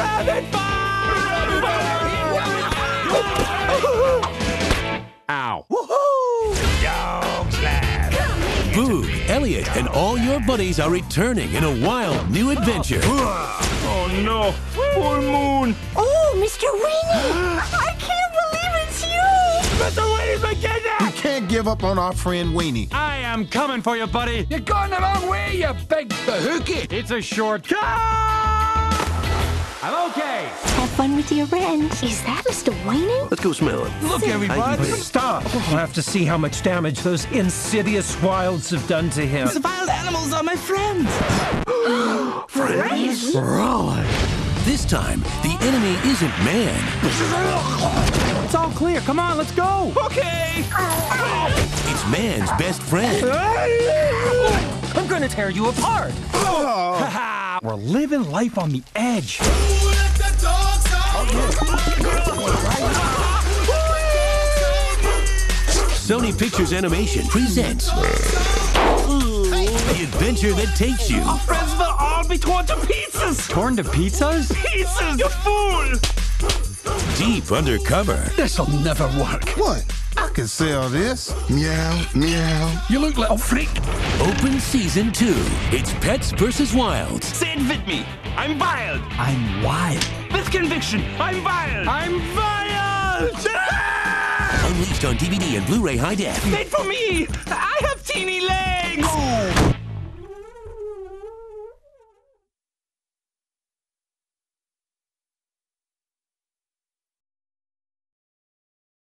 Rabbit Ow. Woohoo! Dog slam. Boog, Elliot, and all your buddies are returning in a wild new adventure. Oh no, full moon. Oh, Mr. Weenie! I can't believe it's you! Mr. Wayne's been kidnapped. We can't give up on our friend Weenie. I am coming for you, buddy. You're going the wrong way, you big bahookie. It's a shortcut. I'm okay. Have fun with your wrench. Is that Mr. Weenie? Let's go smell him. Look, everybody. Stop. We'll have to see how much damage those insidious wilds have done to him. The wild animals are my friends. Friends? Right. This time, the enemy isn't man. It's all clear. Come on, let's go. Okay. It's man's best friend. I'm gonna tear you apart. We're living life on the edge. Sony Pictures Animation presents the adventure that takes you Friends will all be torn to pieces. Torn to pizzas? Pieces, you fool. deep undercover. This'll never work. What? I can sell this. Meow, meow. You look like a freak. Open Season 2. It's Pets vs. Wilds. Say it with me. I'm wild. I'm wild. With conviction, I'm wild. I'm wild! Unleashed on DVD and Blu-ray high def. Wait for me. I have teeny legs.